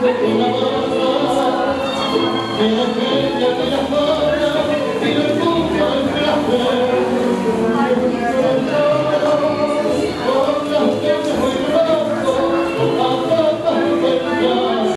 una barra, de la peña de la fara, y la tumba entre las flores.